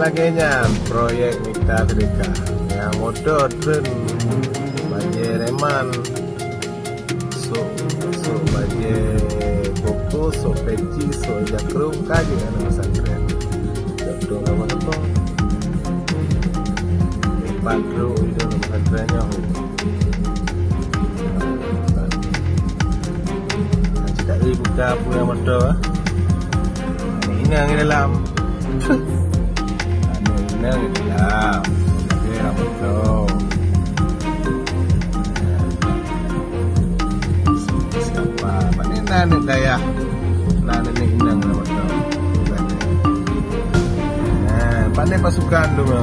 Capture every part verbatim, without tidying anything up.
lagenya proyek Mikta Sedeka yang motor tren baje reman so so baje koko so peci so jakrum kaji kan pesantren dokter apa apa Padro itu pesantrennya tidak dibuka punya motor ini yang di dalam ini yang di dalam ini yang motor siapa mana nane daya nane ini yang motor nah pandai pasukan dulu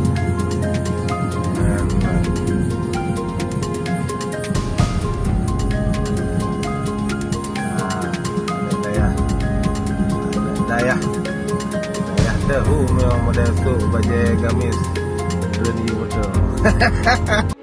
dayah dayah tahu memang model tu baje gamis dua ni betul